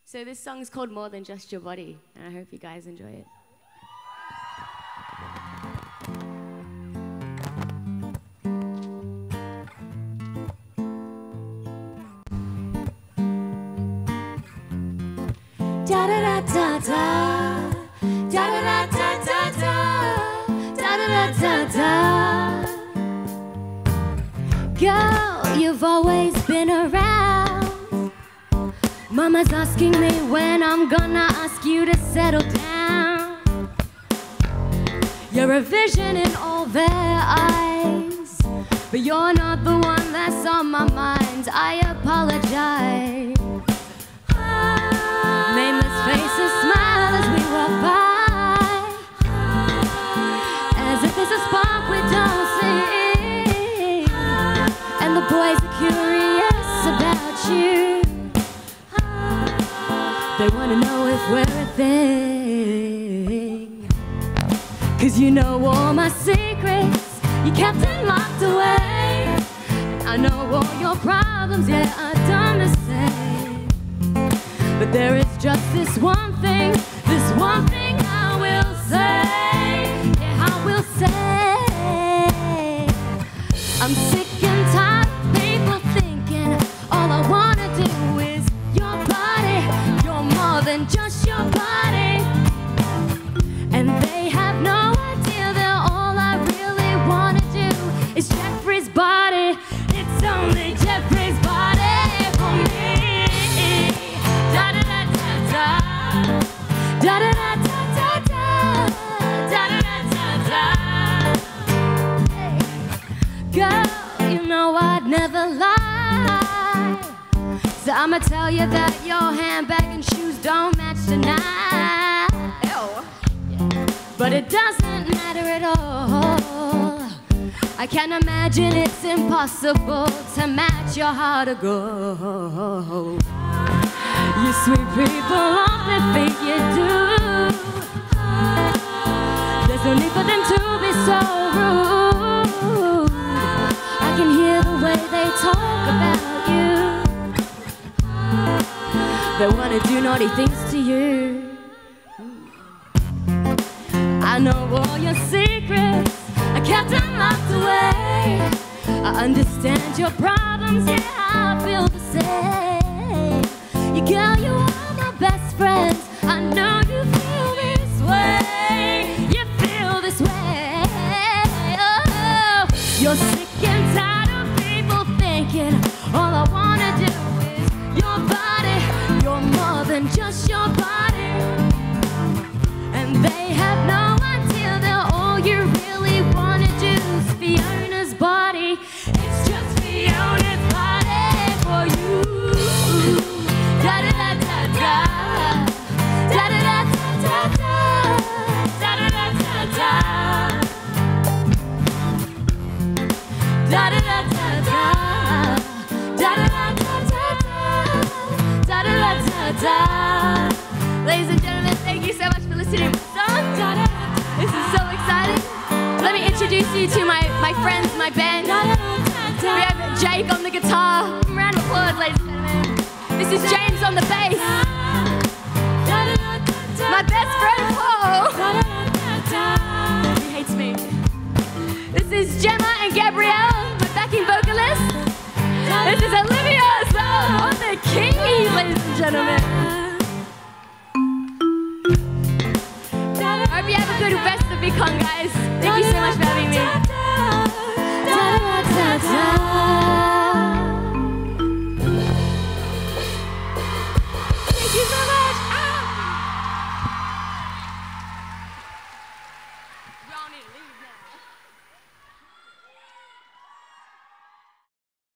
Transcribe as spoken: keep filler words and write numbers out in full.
So this song is called More Than Just Your Body, and I hope you guys enjoy it. Da da da da da, da da da da da da, da da da da. Girl, you've always been around. Mama's asking me when I'm gonna ask you to settle down. You're a vision in all their eyes, but you're not the one that's on my mind. I apologize. Nameless faces smile as we walk by, as if there's a spark we don't see, and the boys are curious about you. They want to know if we're a thing, 'cause you know all my secrets, you kept them locked away. I know all your problems, yeah, I've done the same. But there is just this one thing, this one thing I will say, yeah, I will say. I'm sick and tired of people thinking all I wanna do is your body. You're more than just your body, and they have no idea that all I really wanna do is Jeffrey's body. It's only Jeffrey's body for me. Da da da da da, da da da da da, da da da da. Girl, you know I'd never lie, so I'ma tell you that your handbag and shoes don't match tonight. Ew. But it doesn't matter at all. I can't imagine it's impossible to match your heart of gold. You sweet people only think you do. There's no need for them to be so rude. I can hear the way they talk about you. They wanna do naughty things to you. I know all your secrets, I kept them locked away. I understand your problems, yeah, I feel the same. You girl, you are my best friend. I know you feel this way. You feel this way. Oh, you're sick and tired of people thinking all I wanna do is your body. You're more than just your body, and they have no idea that all you really wanna do is Fiona's body. It's just Fiona's body for you. Da da da da da, da da da da da, da da da da da, da da da da da, da da da da, da da da da. Ladies and gentlemen, thank you so much for listening to the song. This is so exciting. Let me introduce you to my my friends, my band. We have Jake on the guitar. Round of applause, ladies and gentlemen. This is James on the bass. My best friend Paul. He hates me. This is Gemma and Gabrielle, my backing vocalist. This is Olivia so on the keys, ladies and gentlemen. I hope you have a good rest of VidCon, guys. Thank you so much for having me.